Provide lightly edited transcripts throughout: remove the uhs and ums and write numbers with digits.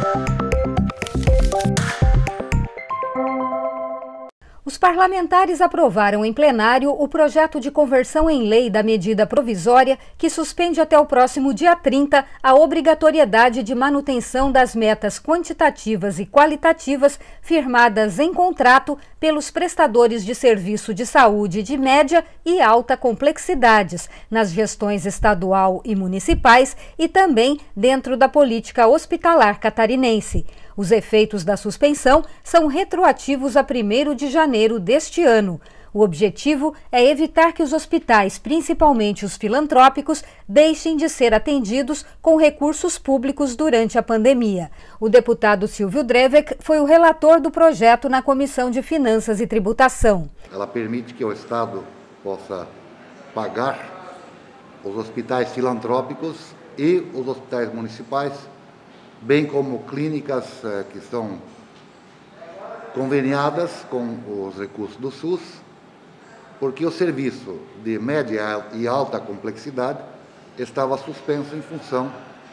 Os parlamentares aprovaram em plenário o projeto de conversão em lei da medida provisória que suspende até o próximo dia 30 a obrigatoriedade de manutenção das metas quantitativas e qualitativas firmadas em contrato pelos prestadores de serviço de saúde de média e alta complexidades nas gestões estadual e municipais e também dentro da política hospitalar catarinense. Os efeitos da suspensão são retroativos a 1º de janeiro deste ano. O objetivo é evitar que os hospitais, principalmente os filantrópicos, deixem de ser atendidos com recursos públicos durante a pandemia. O deputado Silvio Drevek foi o relator do projeto na Comissão de Finanças e Tributação. Ela permite que o Estado possa pagar os hospitais filantrópicos e os hospitais municipais, bem como clínicas que estão conveniadas com os recursos do SUS, porque o serviço de média e alta complexidade estava suspenso em função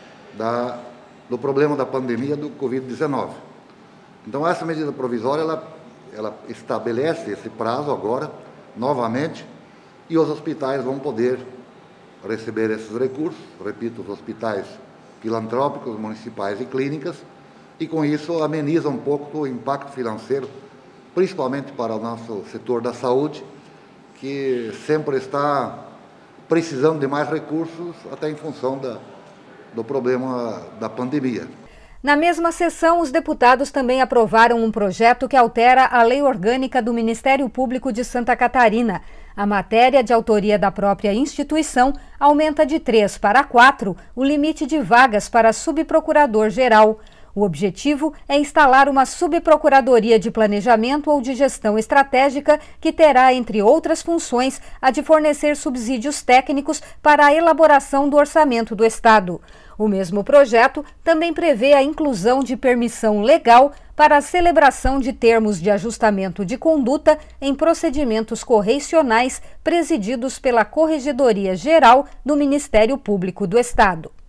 do problema da pandemia do Covid-19. Então, essa medida provisória, ela estabelece esse prazo agora, novamente, e os hospitais vão poder receber esses recursos, repito, os hospitais filantrópicos, municipais e clínicas, e com isso ameniza um pouco o impacto financeiro, principalmente para o nosso setor da saúde, que sempre está precisando de mais recursos, até em função do problema da pandemia. Na mesma sessão, os deputados também aprovaram um projeto que altera a Lei Orgânica do Ministério Público de Santa Catarina. A matéria, de autoria da própria instituição, aumenta de 3 para 4 o limite de vagas para subprocurador-geral. O objetivo é instalar uma subprocuradoria de planejamento ou de gestão estratégica que terá, entre outras funções, a de fornecer subsídios técnicos para a elaboração do orçamento do Estado. O mesmo projeto também prevê a inclusão de permissão legal para a celebração de termos de ajustamento de conduta em procedimentos correicionais presididos pela Corregedoria Geral do Ministério Público do Estado.